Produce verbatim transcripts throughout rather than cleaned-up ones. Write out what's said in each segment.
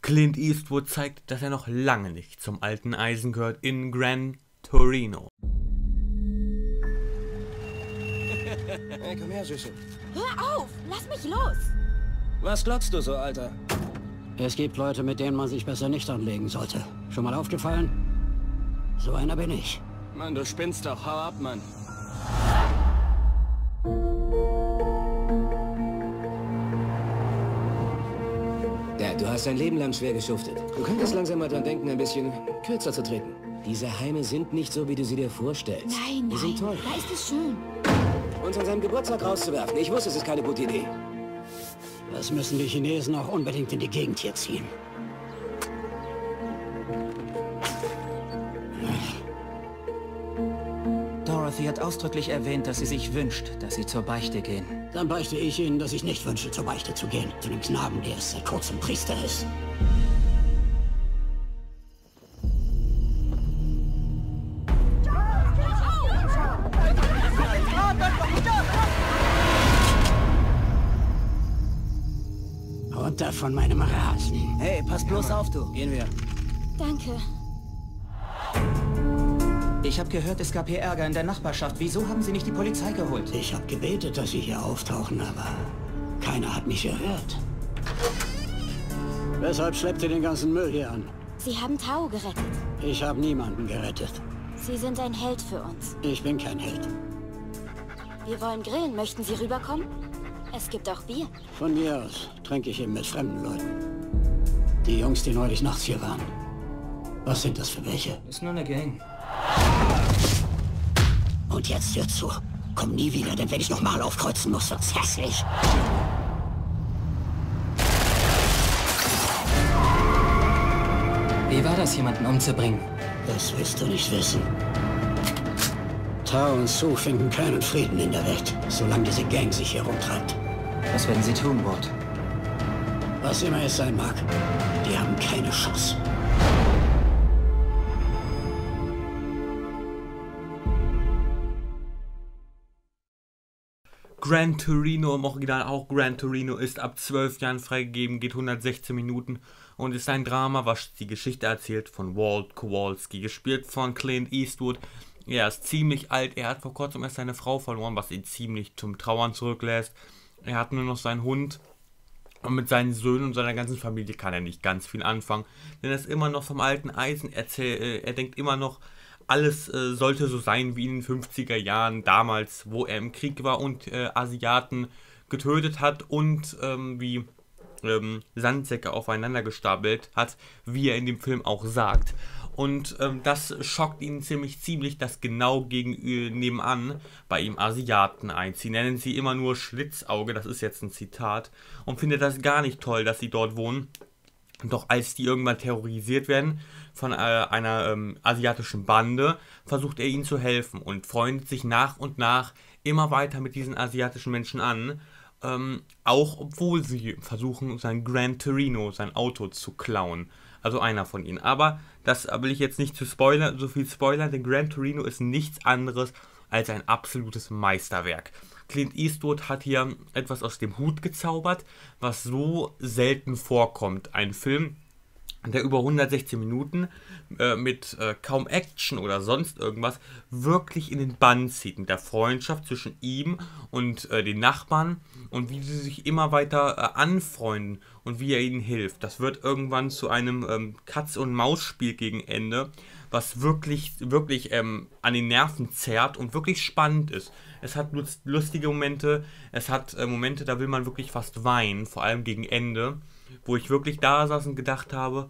Clint Eastwood zeigt, dass er noch lange nicht zum alten Eisen gehört in Gran Torino. Hey, komm her, Süße. Hör auf! Lass mich los! Was glotzt du so, Alter? Es gibt Leute, mit denen man sich besser nicht anlegen sollte. Schon mal aufgefallen? So einer bin ich. Mann, du spinnst doch. Hau ab, Mann. Ja, du hast dein Leben lang schwer geschuftet. Du könntest langsam mal dran denken, ein bisschen kürzer zu treten. Diese Heime sind nicht so, wie du sie dir vorstellst. Nein, Die nein, sind toll. da ist es schön. Uns an seinem Geburtstag rauszuwerfen. Ich wusste, es ist keine gute Idee. Das müssen die Chinesen auch unbedingt in die Gegend hier ziehen. Dorothy hat ausdrücklich erwähnt, dass sie sich wünscht, dass sie zur Beichte gehen. Dann beichte ich Ihnen, dass ich nicht wünsche, zur Beichte zu gehen. Zu dem Knaben, der erst seit kurzem Priester ist. Runter von meinem Rasen. Hey, pass bloß auf, du. Gehen wir. Danke. Ich habe gehört, es gab hier Ärger in der Nachbarschaft. Wieso haben Sie nicht die Polizei geholt? Ich habe gebetet, dass Sie hier auftauchen, aber keiner hat mich gehört. Weshalb schleppt ihr den ganzen Müll hier an? Sie haben Tao gerettet. Ich habe niemanden gerettet. Sie sind ein Held für uns. Ich bin kein Held. Wir wollen grillen. Möchten Sie rüberkommen? Es gibt auch Bier. Von mir aus trinke ich eben mit fremden Leuten. Die Jungs, die neulich nachts hier waren. Was sind das für welche? Ist nur eine Gang. Und jetzt hör zu. Komm nie wieder, denn wenn ich nochmal aufkreuzen muss, wird's hässlich. Wie war das, jemanden umzubringen? Das willst du nicht wissen. Tao und Su finden keinen Frieden in der Welt, solange diese Gang sich hier rumtreibt. Was werden Sie tun, Ward? Was immer es sein mag, die haben keine Chance. Gran Torino, im Original auch Gran Torino, ist ab zwölf Jahren freigegeben, geht hundertsechzehn Minuten und ist ein Drama, was die Geschichte erzählt von Walt Kowalski, gespielt von Clint Eastwood. Er ist ziemlich alt, er hat vor kurzem erst seine Frau verloren, was ihn ziemlich zum Trauern zurücklässt. Er hat nur noch seinen Hund und mit seinen Söhnen und seiner ganzen Familie kann er nicht ganz viel anfangen, denn er ist immer noch vom alten Eisen, erzähl, er denkt immer noch, alles äh, sollte so sein wie in den fünfziger Jahren damals, wo er im Krieg war und äh, Asiaten getötet hat und ähm, wie ähm, Sandsäcke aufeinander gestapelt hat, wie er in dem Film auch sagt. Und ähm, das schockt ihn ziemlich ziemlich, dass genau gegen äh, nebenan bei ihm Asiaten einziehen. Nennen sie immer nur Schlitzauge, das ist jetzt ein Zitat, und findet das gar nicht toll, dass sie dort wohnen. Doch als die irgendwann terrorisiert werden von äh, einer ähm, asiatischen Bande, versucht er ihnen zu helfen und freundet sich nach und nach immer weiter mit diesen asiatischen Menschen an, ähm, auch obwohl sie versuchen, sein Gran Torino, sein Auto zu klauen. Also einer von ihnen. Aber das will ich jetzt nicht zu spoilern, so viel spoilern, denn Gran Torino ist nichts anderes als ein absolutes Meisterwerk. Clint Eastwood hat hier etwas aus dem Hut gezaubert, was so selten vorkommt. Ein Film, der über hundertsechzehn Minuten äh, mit äh, kaum Action oder sonst irgendwas wirklich in den Bann zieht. Mit der Freundschaft zwischen ihm und äh, den Nachbarn und wie sie sich immer weiter äh, anfreunden und wie er ihnen hilft. Das wird irgendwann zu einem ähm, Katz-und-Maus-Spiel gegen Ende, was wirklich, wirklich ähm, an den Nerven zerrt und wirklich spannend ist. Es hat lustige Momente, es hat äh, Momente, da will man wirklich fast weinen, vor allem gegen Ende, wo ich wirklich da saß und gedacht habe,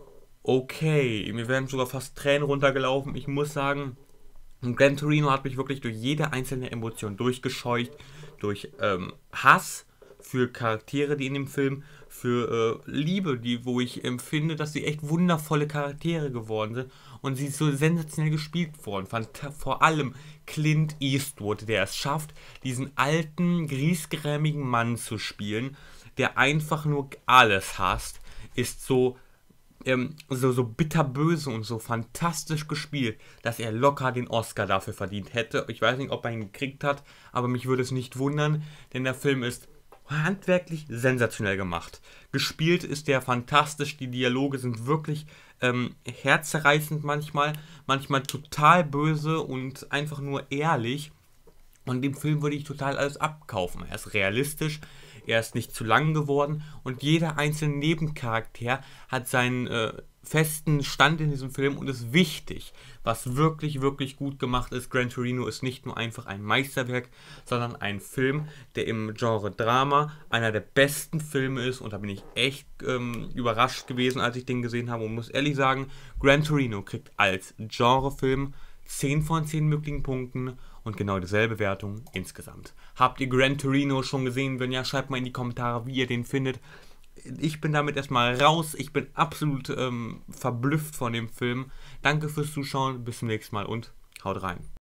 okay, mir werden sogar fast Tränen runtergelaufen. Ich muss sagen, Gran Torino hat mich wirklich durch jede einzelne Emotion durchgescheucht, durch ähm, Hass für Charaktere, die in dem Film, für äh, Liebe, die, wo ich empfinde, dass sie echt wundervolle Charaktere geworden sind und sie so sensationell gespielt wurden. Vor allem Clint Eastwood, der es schafft, diesen alten, griesgrämigen Mann zu spielen, der einfach nur alles hasst, ist so, ähm, so, so bitterböse und so fantastisch gespielt, dass er locker den Oscar dafür verdient hätte. Ich weiß nicht, ob er ihn gekriegt hat, aber mich würde es nicht wundern, denn der Film ist handwerklich sensationell gemacht. Gespielt ist der fantastisch, die Dialoge sind wirklich ähm, herzzerreißend manchmal, manchmal total böse und einfach nur ehrlich. Und dem Film würde ich total alles abkaufen. Er ist realistisch, er ist nicht zu lang geworden und jeder einzelne Nebencharakter hat seinen äh, festen Stand in diesem Film und ist wichtig. Was wirklich, wirklich gut gemacht ist, Gran Torino ist nicht nur einfach ein Meisterwerk, sondern ein Film, der im Genre Drama einer der besten Filme ist und da bin ich echt ähm, überrascht gewesen, als ich den gesehen habe und muss ehrlich sagen, Gran Torino kriegt als Genrefilm zehn von zehn möglichen Punkten und genau dieselbe Wertung insgesamt. Habt ihr Gran Torino schon gesehen? Wenn ja, schreibt mal in die Kommentare, wie ihr den findet. Ich bin damit erstmal raus. Ich bin absolut ähm, verblüfft von dem Film. Danke fürs Zuschauen. Bis zum nächsten Mal und haut rein.